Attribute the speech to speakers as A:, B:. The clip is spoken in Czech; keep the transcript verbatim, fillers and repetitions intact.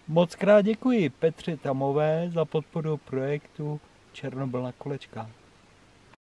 A: Moc krát děkuji Petře Tamové za podporu projektu Černobyl na kolečkách.